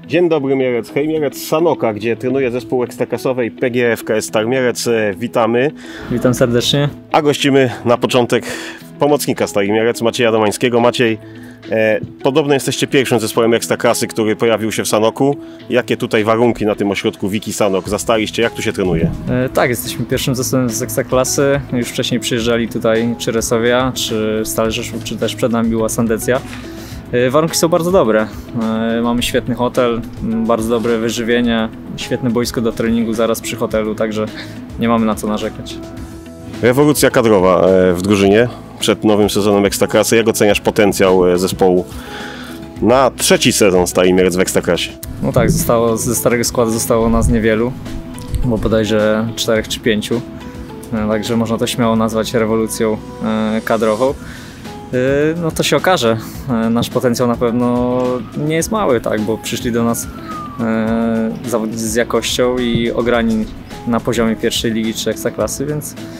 Dzień dobry Mielec, hej Mielec z Sanoka, gdzie trenuje zespół ekstraklasowej PGF KS Star Mielec. Witamy. Witam serdecznie. A gościmy na początek pomocnika Stali Mielec, Macieja Domańskiego. Maciej, podobno jesteście pierwszym zespołem ekstraklasy, który pojawił się w Sanoku. Jakie tutaj warunki na tym ośrodku Wiki Sanok zastaliście? Jak tu się trenuje? Tak, jesteśmy pierwszym zespołem z ekstraklasy. Już wcześniej przyjeżdżali tutaj czy Resowia, czy Stal Rzeszów, czy też przed nami była Sandecja. Warunki są bardzo dobre. Mamy świetny hotel, bardzo dobre wyżywienie, świetne boisko do treningu zaraz przy hotelu, także nie mamy na co narzekać. Rewolucja kadrowa w drużynie przed nowym sezonem ekstraklasy. Jak oceniasz potencjał zespołu na trzeci sezon Stali Mielec w ekstraklasie? No tak, ze starego składu zostało nas niewielu, bo bodajże 4 czy 5. Także można to śmiało nazwać rewolucją kadrową. No to się okaże. Nasz potencjał na pewno nie jest mały, tak, bo przyszli do nas zawodnicy z jakością i ograni na poziomie pierwszej ligi czy ekstraklasy,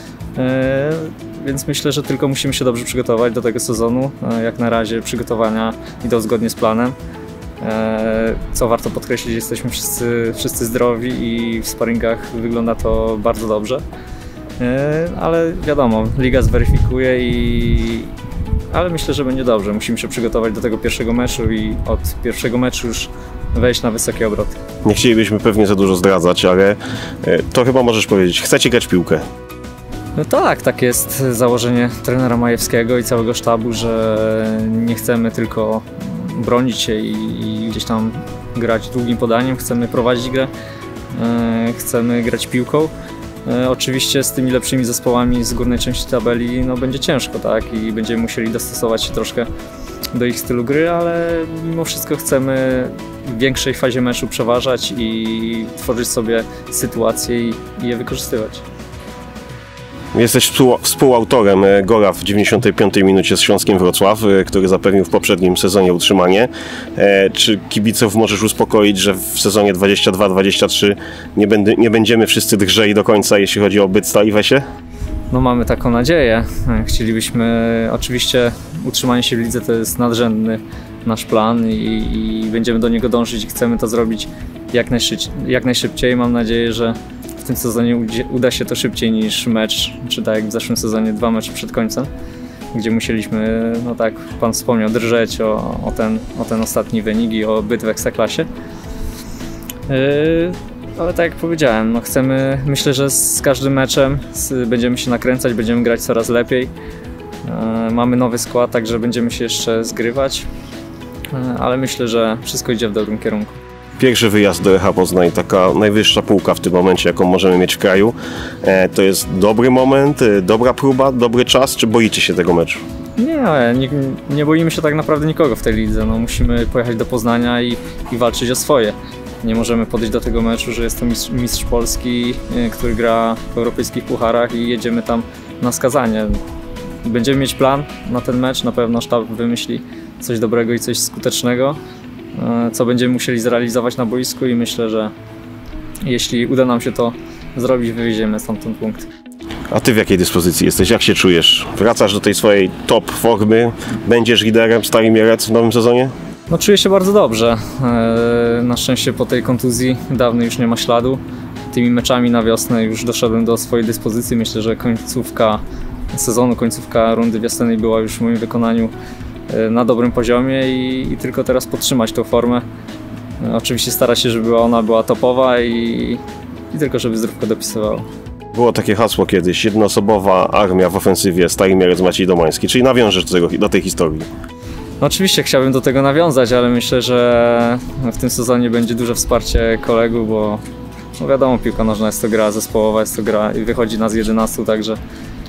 więc myślę, że tylko musimy się dobrze przygotować do tego sezonu. Jak na razie przygotowania idą zgodnie z planem. Co warto podkreślić, jesteśmy wszyscy zdrowi i w sparingach wygląda to bardzo dobrze. Ale wiadomo, liga zweryfikuje ale myślę, że będzie dobrze. Musimy się przygotować do tego pierwszego meczu i od pierwszego meczu już wejść na wysokie obroty. Nie chcielibyśmy pewnie za dużo zdradzać, ale to chyba możesz powiedzieć. Chcecie grać w piłkę? No tak jest założenie trenera Majewskiego i całego sztabu, że nie chcemy tylko bronić się i gdzieś tam grać długim podaniem. Chcemy prowadzić grę, chcemy grać piłką. Oczywiście z tymi lepszymi zespołami z górnej części tabeli będzie ciężko, tak? I będziemy musieli dostosować się troszkę do ich stylu gry, ale mimo wszystko chcemy w większej fazie meczu przeważać i tworzyć sobie sytuacje i je wykorzystywać. Jesteś współautorem gola w 95 minucie z Śląskiem Wrocław, który zapewnił w poprzednim sezonie utrzymanie. Czy kibiców możesz uspokoić, że w sezonie 22-23 nie będziemy wszyscy drżeli do końca, jeśli chodzi o byt Stali w Esie? No mamy taką nadzieję. Chcielibyśmy, oczywiście utrzymanie się w lidze to jest nadrzędny nasz plan i będziemy do niego dążyć i chcemy to zrobić jak najszybciej. Mam nadzieję, że w tym sezonie uda się to szybciej niż mecz, czy tak jak w zeszłym sezonie 2 mecze przed końcem, gdzie musieliśmy, no tak Pan wspomniał, drżeć o ten ostatni wynik i o byt w ekstraklasie. Ale tak jak powiedziałem, myślę, że z każdym meczem będziemy się nakręcać, będziemy grać coraz lepiej. Mamy nowy skład, także będziemy się jeszcze zgrywać, ale myślę, że wszystko idzie w dobrym kierunku. Pierwszy wyjazd do Lecha Poznań, taka najwyższa półka w tym momencie, jaką możemy mieć w kraju. To jest dobry moment, dobra próba, dobry czas, czy boicie się tego meczu? Nie boimy się tak naprawdę nikogo w tej lidze. No, musimy pojechać do Poznania i walczyć o swoje. Nie możemy podejść do tego meczu, że jest to mistrz Polski, który gra w europejskich pucharach i jedziemy tam na skazanie. Będziemy mieć plan na ten mecz, na pewno sztab wymyśli coś dobrego i coś skutecznego, co będziemy musieli zrealizować na boisku i myślę, że jeśli uda nam się to zrobić, wywieziemy stamtąd punkt. A ty w jakiej dyspozycji jesteś? Jak się czujesz? Wracasz do tej swojej top formy? Będziesz liderem Stali Mielec w nowym sezonie? No czuję się bardzo dobrze. Na szczęście po tej kontuzji dawno już nie ma śladu. Tymi meczami na wiosnę już doszedłem do swojej dyspozycji. Myślę, że końcówka sezonu, końcówka rundy wiosennej była już w moim wykonaniu na dobrym poziomie i tylko teraz podtrzymać tą formę. Oczywiście starać się, żeby ona była topowa i tylko żeby zdrówko dopisywało. Było takie hasło kiedyś, jednoosobowa armia w ofensywie Stali Mielec Maciej Domański, czyli nawiążesz do tej historii. No oczywiście chciałbym do tego nawiązać, ale myślę, że w tym sezonie będzie duże wsparcie kolegów, bo no wiadomo, piłka nożna jest to gra zespołowa, jest to gra i wychodzi nas 11, także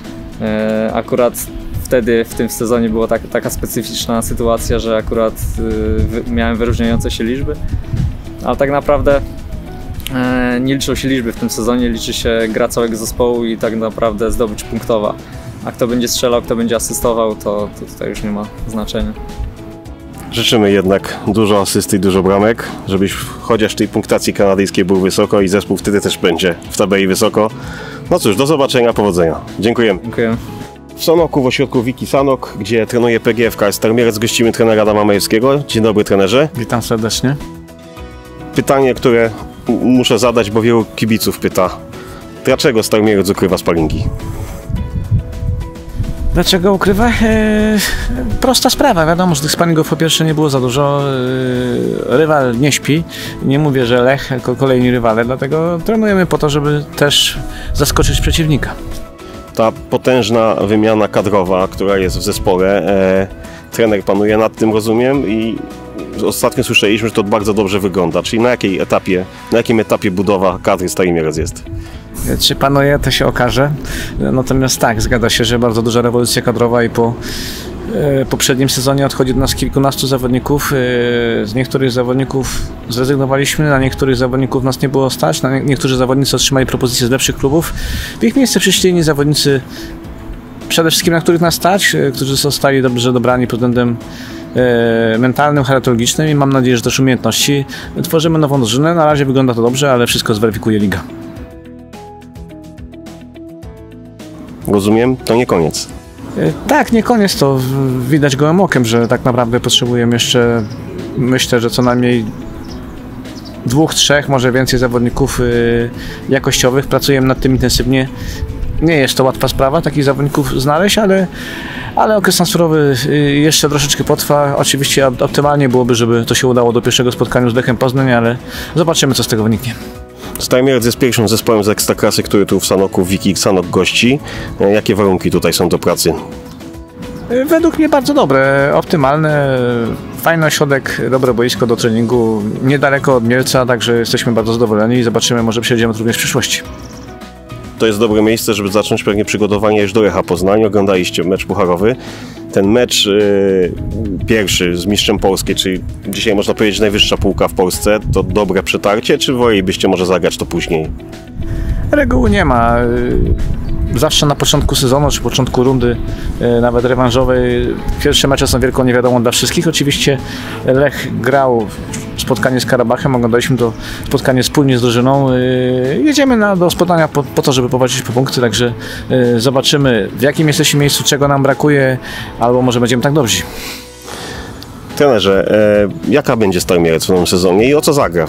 akurat wtedy w tym sezonie była taka specyficzna sytuacja, że akurat miałem wyróżniające się liczby, ale tak naprawdę nie liczą się liczby w tym sezonie, liczy się gra całego zespołu i tak naprawdę zdobycz punktowa. A kto będzie strzelał, kto będzie asystował, to tutaj już nie ma znaczenia. Życzymy jednak dużo asysty i dużo bramek, żebyś chociaż w tej punktacji kanadyjskiej był wysoko i zespół wtedy też będzie w tabeli wysoko. No cóż, do zobaczenia, powodzenia. Dziękujemy. Dziękuję. W Sanoku, w ośrodku Wiki Sanok, gdzie trenuje PGF KS Star Mielec, gościmy trenera Adama Majewskiego. Dzień dobry, trenerze. Witam serdecznie. Pytanie, które muszę zadać, bo wielu kibiców pyta. Dlaczego Stal Mielec ukrywa sparingi? Dlaczego ukrywa? Prosta sprawa. Wiadomo, że tych sparingów po pierwsze nie było za dużo. Rywal nie śpi. Nie mówię, że Lech, jako kolejni rywale, dlatego trenujemy po to, żeby też zaskoczyć przeciwnika. Ta potężna wymiana kadrowa, która jest w zespole, trener panuje nad tym, rozumiem, i ostatnio słyszeliśmy, że to bardzo dobrze wygląda. Czyli na jakim etapie budowa kadry Stali Mielec jest? Czy panuje, to się okaże. Natomiast tak, zgadza się, że bardzo duża rewolucja kadrowa i po poprzednim sezonie odchodzi do nas kilkunastu zawodników. Z niektórych zawodników zrezygnowaliśmy, na niektórych zawodników nas nie było stać, niektórzy zawodnicy otrzymali propozycje z lepszych klubów. W ich miejsce przyszli inni zawodnicy, przede wszystkim na których nas stać, którzy zostali dobrze dobrani pod względem mentalnym, charakterologicznym i mam nadzieję, że też umiejętności. Tworzymy nową drużynę, na razie wygląda to dobrze, ale wszystko zweryfikuje liga. Rozumiem, to nie koniec. Tak, nie koniec, to widać gołym okiem, że tak naprawdę potrzebujemy jeszcze, myślę, że co najmniej 2, 3, może więcej zawodników jakościowych. Pracujemy nad tym intensywnie. Nie jest to łatwa sprawa takich zawodników znaleźć, ale okres transferowy jeszcze troszeczkę potrwa. Oczywiście optymalnie byłoby, żeby to się udało do pierwszego spotkania z Lechem Poznań, ale zobaczymy, co z tego wyniknie. Stal Mielec jest pierwszym zespołem z Ekstraklasy, który tu w Sanoku Wiki Sanok gości. Jakie warunki tutaj są do pracy? Według mnie bardzo dobre, optymalne, fajny ośrodek, dobre boisko do treningu, niedaleko od Mielca, także jesteśmy bardzo zadowoleni i zobaczymy, może przejdziemy również w przyszłości. To jest dobre miejsce, żeby zacząć pewnie przygotowanie już do Lecha Poznań. Oglądaliście mecz pucharowy. Ten mecz pierwszy z mistrzem Polski, czyli dzisiaj można powiedzieć najwyższa półka w Polsce, to dobre przetarcie, czy wolelibyście może zagrać to później? Reguły nie ma. Zawsze na początku sezonu, czy początku rundy, nawet rewanżowej, pierwsze mecze są wielką niewiadomą dla wszystkich. Oczywiście Lech grał spotkanie z Karabachem, oglądaliśmy to spotkanie wspólnie z drużyną. Jedziemy do spotkania po to, żeby powalczyć po punkty, także zobaczymy, w jakim jesteśmy miejscu, czego nam brakuje, albo może będziemy tak dobrzy. Trenerze, jaka będzie Stal Mielec w nowym sezonie i o co zagra?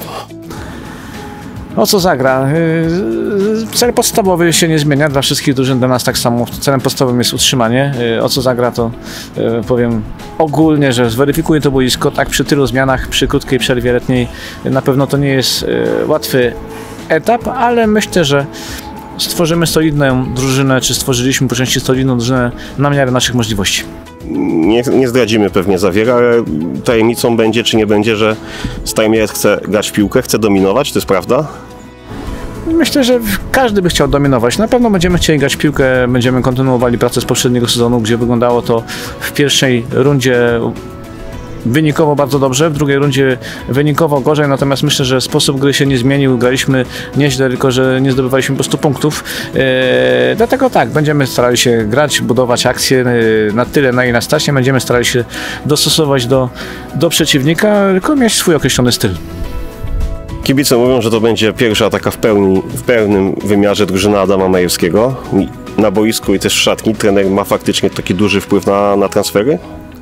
O co zagra? Cel podstawowy się nie zmienia dla wszystkich drużyn, dla nas tak samo. Celem podstawowym jest utrzymanie. O co zagra, to powiem ogólnie, że zweryfikuje to boisko. Tak, przy tylu zmianach, przy krótkiej przerwie letniej na pewno to nie jest łatwy etap, ale myślę, że stworzymy solidną drużynę, czy stworzyliśmy po części solidną drużynę na miarę naszych możliwości. Nie zdradzimy pewnie za wiele, ale tajemnicą będzie, czy nie będzie, że Stal Mielec chce grać w piłkę, chce dominować, to jest prawda? Myślę, że każdy by chciał dominować. Na pewno będziemy chcieli grać w piłkę, będziemy kontynuowali pracę z poprzedniego sezonu, gdzie wyglądało to w pierwszej rundzie wynikowo bardzo dobrze, w drugiej rundzie wynikowo gorzej, natomiast myślę, że sposób gry się nie zmienił, graliśmy nieźle, tylko że nie zdobywaliśmy po prostu punktów. Dlatego tak, będziemy starali się grać, budować akcje na tyle, na ile nas stać, będziemy starali się dostosować do przeciwnika, tylko mieć swój określony styl. Kibice mówią, że to będzie pierwsza taka w pełnym wymiarze drużyna Adama Majewskiego. Na boisku i też w szatni trener ma faktycznie taki duży wpływ na transfery?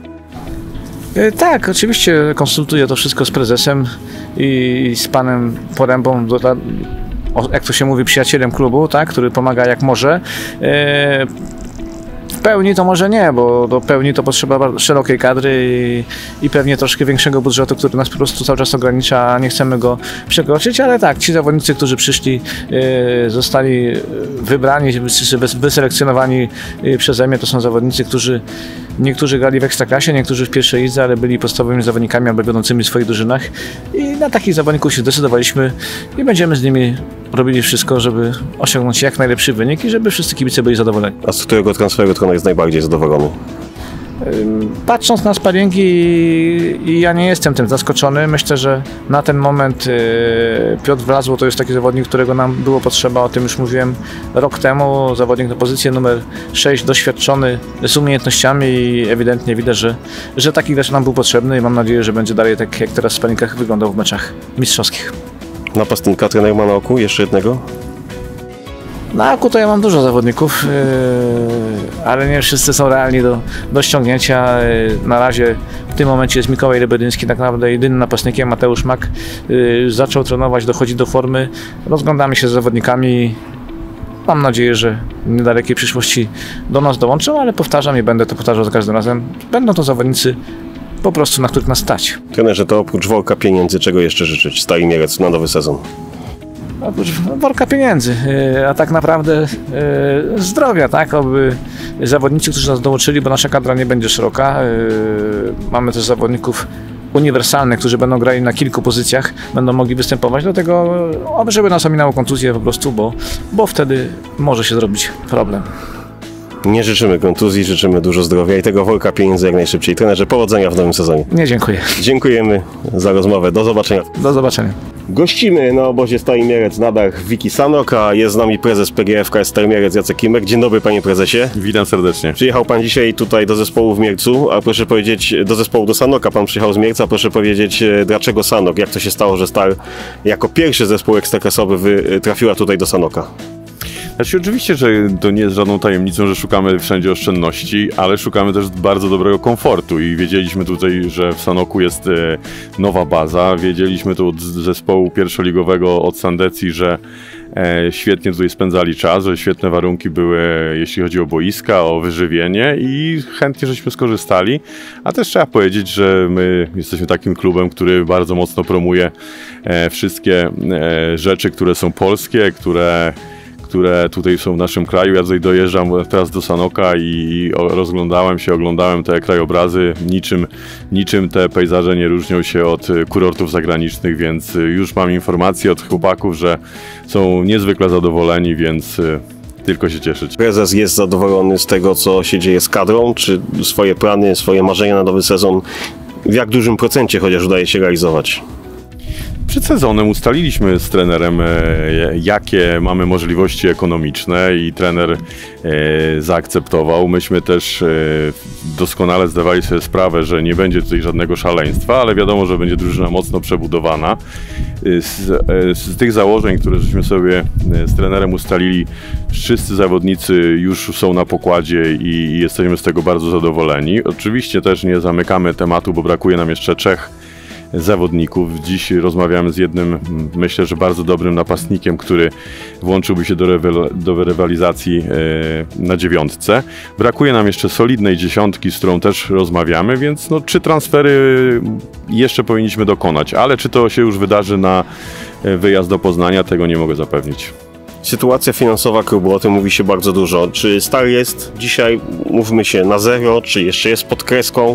Tak, oczywiście konsultuję to wszystko z prezesem i z panem Porębą, jak to się mówi, przyjacielem klubu, tak, który pomaga jak może. W pełni to może nie, bo do pełni to potrzeba szerokiej kadry i pewnie troszkę większego budżetu, który nas po prostu cały czas ogranicza, a nie chcemy go przekroczyć, ale tak, ci zawodnicy, którzy przyszli, zostali wybrani, wyselekcjonowani przeze mnie, to są zawodnicy, niektórzy grali w Ekstraklasie, niektórzy w pierwszej lidze, ale byli podstawowymi zawodnikami albo wiodącymi w swoich drużynach i na takich zawodników się zdecydowaliśmy i będziemy z nimi robili wszystko, żeby osiągnąć jak najlepszy wynik i żeby wszyscy kibice byli zadowoleni. A z którego transferu trener jest najbardziej zadowolony? Patrząc na sparingi, ja nie jestem tym zaskoczony. Myślę, że na ten moment Piotr Wlazło to jest taki zawodnik, którego nam było potrzeba, o tym już mówiłem rok temu. Zawodnik na pozycję numer 6, doświadczony, z umiejętnościami i ewidentnie widać, że taki gracz nam był potrzebny i mam nadzieję, że będzie dalej tak jak teraz w sparingach wyglądał w meczach mistrzowskich. Napastnika trener ma na oku? Jeszcze jednego? Na Aku to ja mam dużo zawodników, ale nie wszyscy są realni do ściągnięcia. Na razie w tym momencie jest Mikołaj Lebedyński, tak naprawdę jedynym napastnikiem. Mateusz Mak zaczął trenować, dochodzi do formy. Rozglądamy się z zawodnikami. Mam nadzieję, że w niedalekiej przyszłości do nas dołączą, ale powtarzam i będę to powtarzał za każdym razem. Będą to zawodnicy po prostu, na których nas stać. Trenerze, to oprócz worka pieniędzy, czego jeszcze życzyć Stali Mielec na nowy sezon? Oprócz worka pieniędzy, a tak naprawdę zdrowia, tak, aby zawodnicy, którzy nas dołączyli, bo nasza kadra nie będzie szeroka. Mamy też zawodników uniwersalnych, którzy będą grali na kilku pozycjach, będą mogli występować, dlatego żeby nas ominęło kontuzję po prostu, bo wtedy może się zrobić problem. Nie życzymy kontuzji, życzymy dużo zdrowia i tego worka pieniędzy jak najszybciej. Trenerze, powodzenia w nowym sezonie. Nie, dziękuję. Dziękujemy za rozmowę. Do zobaczenia. Do zobaczenia. Gościmy na obozie Stali Mielec na dach Wiki Sanok, a jest z nami prezes PGF KS Stali Mielec Jacek Klimek. Dzień dobry, panie prezesie. Witam serdecznie. Przyjechał pan dzisiaj tutaj do zespołu w Mielcu, a proszę powiedzieć, do zespołu do Sanoka pan przyjechał z Mielca, proszę powiedzieć, dlaczego Sanok? Jak to się stało, że Stal jako pierwszy zespół ekstraklasowy trafiła tutaj do Sanoka? Znaczy, oczywiście, że to nie jest żadną tajemnicą, że szukamy wszędzie oszczędności, ale szukamy też bardzo dobrego komfortu i wiedzieliśmy tutaj, że w Sanoku jest nowa baza. Wiedzieliśmy tu od zespołu pierwszoligowego, od Sandecji, że świetnie tutaj spędzali czas, że świetne warunki były, jeśli chodzi o boiska, o wyżywienie i chętnie żeśmy skorzystali. A też trzeba powiedzieć, że my jesteśmy takim klubem, który bardzo mocno promuje wszystkie rzeczy, które są polskie, które tutaj są w naszym kraju. Ja tutaj dojeżdżam teraz do Sanoka i oglądałem te krajobrazy. Niczym te pejzaże nie różnią się od kurortów zagranicznych, więc już mam informacje od chłopaków, że są niezwykle zadowoleni, więc tylko się cieszyć. Prezes jest zadowolony z tego, co się dzieje z kadrą? Czy swoje plany, swoje marzenia na nowy sezon w jak dużym procencie chociaż udaje się realizować? Przed sezonem ustaliliśmy z trenerem, jakie mamy możliwości ekonomiczne i trener zaakceptował. Myśmy też doskonale zdawali sobie sprawę, że nie będzie tutaj żadnego szaleństwa, ale wiadomo, że będzie drużyna mocno przebudowana. Z tych założeń, które żeśmy sobie z trenerem ustalili, wszyscy zawodnicy już są na pokładzie i jesteśmy z tego bardzo zadowoleni. Oczywiście też nie zamykamy tematu, bo brakuje nam jeszcze 3 zawodników. Dziś rozmawiamy z jednym, myślę, że bardzo dobrym napastnikiem, który włączyłby się do rywalizacji na 9. Brakuje nam jeszcze solidnej 10, z którą też rozmawiamy, więc 3 transfery jeszcze powinniśmy dokonać, ale czy to się już wydarzy na wyjazd do Poznania, tego nie mogę zapewnić. Sytuacja finansowa klubu, o tym mówi się bardzo dużo. Czy Stal jest dzisiaj, mówmy się, na zero, czy jeszcze jest pod kreską?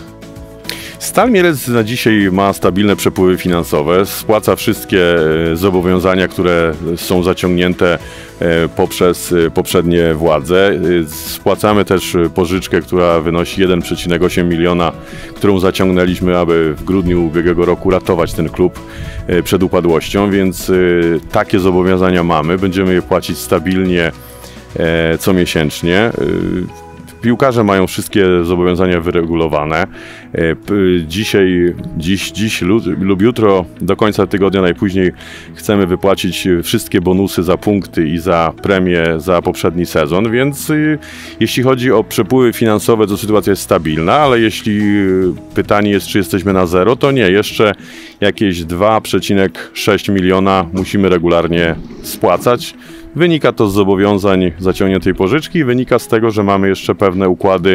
Stal Mielec na dzisiaj ma stabilne przepływy finansowe, spłaca wszystkie zobowiązania, które są zaciągnięte poprzez poprzednie władze. Spłacamy też pożyczkę, która wynosi 1,8 miliona, którą zaciągnęliśmy, aby w grudniu ubiegłego roku ratować ten klub przed upadłością, więc takie zobowiązania mamy. Będziemy je płacić stabilnie comiesięcznie. Piłkarze mają wszystkie zobowiązania wyregulowane. Dziś lub jutro, do końca tygodnia najpóźniej, chcemy wypłacić wszystkie bonusy za punkty i za premie za poprzedni sezon, więc jeśli chodzi o przepływy finansowe, to sytuacja jest stabilna, ale jeśli pytanie jest, czy jesteśmy na zero, to nie. Jeszcze jakieś 2,6 miliona musimy regularnie spłacać. Wynika to z zobowiązań zaciągniętej pożyczki i wynika z tego, że mamy jeszcze pewne układy,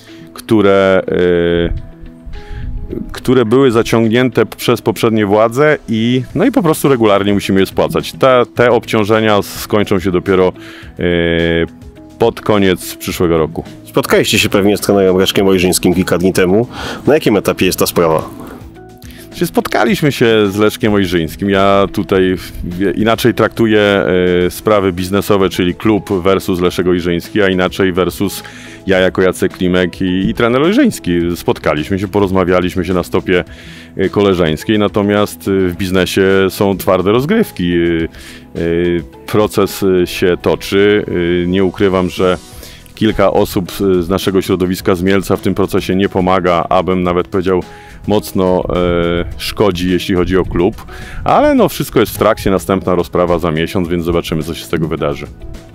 które były zaciągnięte przez poprzednie władze i po prostu regularnie musimy je spłacać. Te obciążenia skończą się dopiero pod koniec przyszłego roku. Spotkaliście się pewnie z trenerem Leszkiem Ojrzyńskim kilka dni temu. Na jakim etapie jest ta sprawa? Spotkaliśmy się z Leszkiem Ojrzyńskim. Ja tutaj inaczej traktuję sprawy biznesowe, czyli klub versus Leszek Ojrzyński, a inaczej versus ja jako Jacek Klimek i trener Ojrzyński. Spotkaliśmy się, porozmawialiśmy się na stopie koleżeńskiej, natomiast w biznesie są twarde rozgrywki. Proces się toczy. Nie ukrywam, że kilka osób z naszego środowiska z Mielca w tym procesie nie pomaga, abym nawet powiedział mocno szkodzi, jeśli chodzi o klub, ale wszystko jest w trakcie, następna rozprawa za miesiąc, więc zobaczymy, co się z tego wydarzy.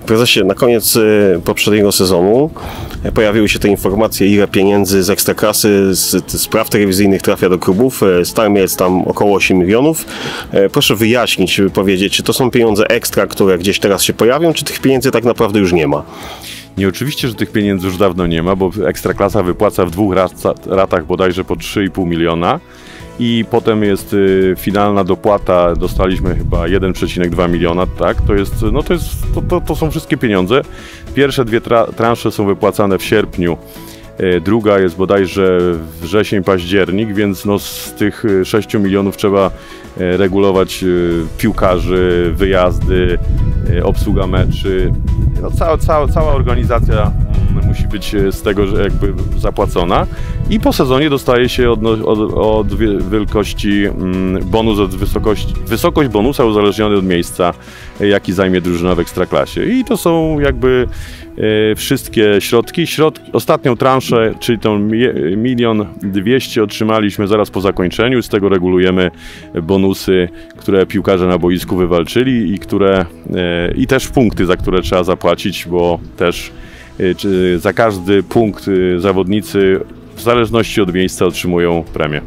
Prezesie, na koniec poprzedniego sezonu pojawiły się te informacje, ile pieniędzy z Ekstraklasy, z spraw telewizyjnych trafia do klubów. Stal Mielec tam około 8 milionów. Proszę wyjaśnić, powiedzieć, czy to są pieniądze ekstra, które gdzieś teraz się pojawią, czy tych pieniędzy tak naprawdę już nie ma? Nie, oczywiście, że tych pieniędzy już dawno nie ma, bo Ekstraklasa wypłaca w 2 ratach bodajże po 3,5 miliona. I potem jest finalna dopłata, dostaliśmy chyba 1,2 miliona, tak? To są wszystkie pieniądze. Pierwsze 2 transze są wypłacane w sierpniu, druga jest bodajże wrzesień, październik, więc z tych 6 milionów trzeba regulować piłkarzy, wyjazdy, obsługa meczy. Cała organizacja musi być z tego jakby zapłacona i po sezonie dostaje się od wielkości bonus, wysokość bonusa uzależniony od miejsca, jaki zajmie drużyna w Ekstraklasie. I to są jakby wszystkie środki. Ostatnią transzę, czyli tą 1 200 000 otrzymaliśmy zaraz po zakończeniu, z tego regulujemy bonusy, które piłkarze na boisku wywalczyli i też punkty, za które trzeba zapłacić, bo też za każdy punkt zawodnicy w zależności od miejsca otrzymują premię.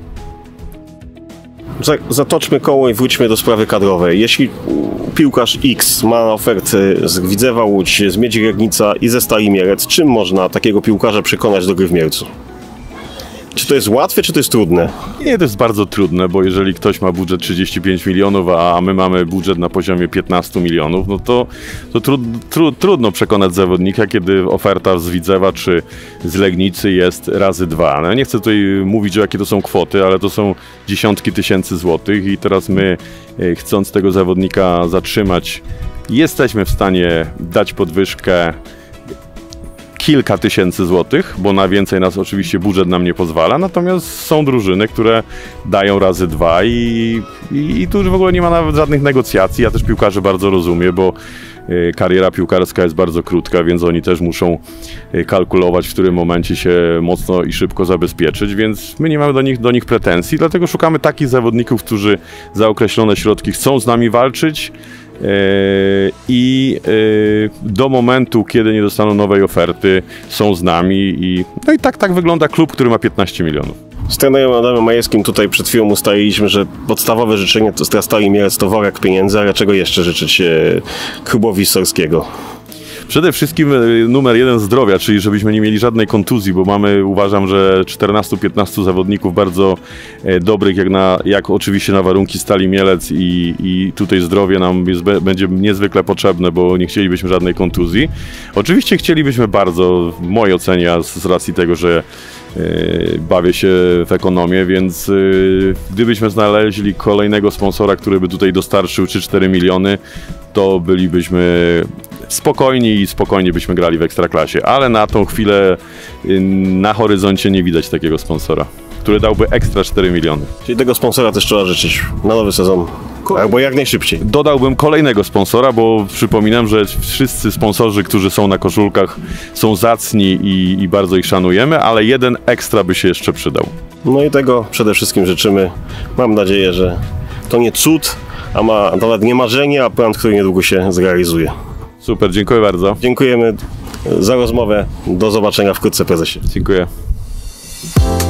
Zatoczmy koło i wróćmy do sprawy kadrowej. Jeśli piłkarz X ma oferty z Widzewa Łódź, z Miedzi Legnica i ze Stali Mielec, czym można takiego piłkarza przekonać do gry w Mielcu? Czy to jest łatwe, czy to jest trudne? Nie, to jest bardzo trudne, bo jeżeli ktoś ma budżet 35 milionów, a my mamy budżet na poziomie 15 milionów, no to trudno przekonać zawodnika, kiedy oferta z Widzewa czy z Legnicy jest razy 2. No, ja nie chcę tutaj mówić, jakie to są kwoty, ale to są dziesiątki tysięcy złotych i teraz my, chcąc tego zawodnika zatrzymać, jesteśmy w stanie dać podwyżkę kilka tysięcy złotych, bo na więcej nas oczywiście budżet nam nie pozwala, natomiast są drużyny, które dają razy 2 i tu już w ogóle nie ma nawet żadnych negocjacji. Ja też piłkarzy bardzo rozumiem, bo kariera piłkarska jest bardzo krótka, więc oni też muszą kalkulować, w którym momencie się mocno i szybko zabezpieczyć, więc my nie mamy do nich pretensji, dlatego szukamy takich zawodników, którzy za określone środki chcą z nami walczyć, i do momentu, kiedy nie dostaną nowej oferty, są z nami no i tak wygląda klub, który ma 15 milionów. Z trenerem Adamem Majewskim tutaj przed chwilą ustaliliśmy, że podstawowe życzenie to Stali Mielec to worek pieniędzy, ale czego jeszcze życzyć klubowi Sorskiego? Przede wszystkim numer 1 zdrowia, czyli żebyśmy nie mieli żadnej kontuzji, bo mamy, uważam, że 14-15 zawodników bardzo dobrych, jak oczywiście na warunki Stali Mielec i tutaj zdrowie nam będzie niezwykle potrzebne, bo nie chcielibyśmy żadnej kontuzji. Oczywiście chcielibyśmy bardzo, w mojej ocenie, z racji tego, że bawię się w ekonomię, więc gdybyśmy znaleźli kolejnego sponsora, który by tutaj dostarczył 3-4 miliony, to bylibyśmy spokojnie byśmy grali w Ekstraklasie, ale na tą chwilę na horyzoncie nie widać takiego sponsora, który dałby ekstra 4 miliony. Czyli tego sponsora też trzeba życzyć na nowy sezon, albo jak najszybciej. Dodałbym kolejnego sponsora, bo przypominam, że wszyscy sponsorzy, którzy są na koszulkach, są zacni i bardzo ich szanujemy, ale jeden ekstra by się jeszcze przydał. No i tego przede wszystkim życzymy. Mam nadzieję, że to nie cud, a nawet nie marzenie, a plan, który niedługo się zrealizuje. Super, dziękuję bardzo. Dziękujemy za rozmowę. Do zobaczenia wkrótce, prezesie. Dziękuję.